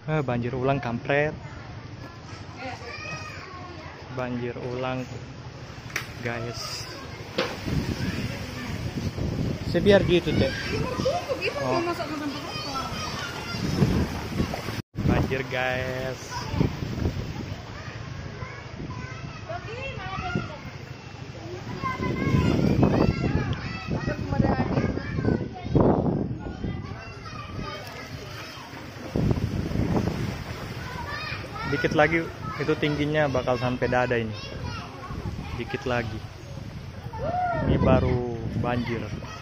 Banjir ulang kampret. Banjir ulang guys. Sebiar gitu deh. Oh. Banjir guys. Dikit lagi itu tingginya bakal sampai dada ini. Dikit lagi. Ini baru banjir.